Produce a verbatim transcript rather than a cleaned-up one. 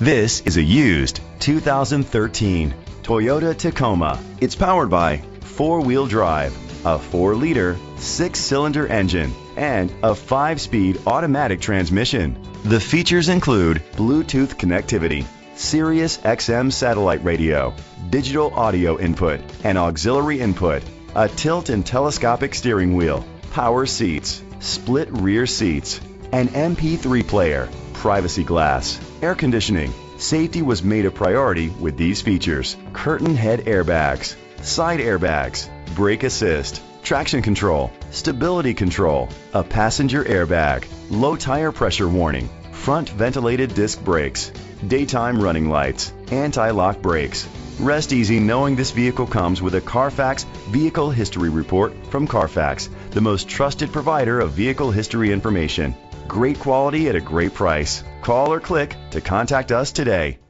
This is a used two thousand thirteen Toyota Tacoma. It's powered by four-wheel drive, a four liter, six-cylinder engine, and a five-speed automatic transmission. The features include Bluetooth connectivity, Sirius X M satellite radio, digital audio input, and auxiliary input, a tilt and telescopic steering wheel, power seats, split rear seats, an M P three player, privacy glass, air conditioning. Safety was made a priority with these features: curtain head airbags, side airbags, brake assist, traction control, stability control, a passenger airbag, low tire pressure warning, front ventilated disc brakes, daytime running lights, anti-lock brakes. Rest easy knowing this vehicle comes with a Carfax Vehicle History Report from Carfax, the most trusted provider of vehicle history information. Great quality at a great price. Call or click to contact us today.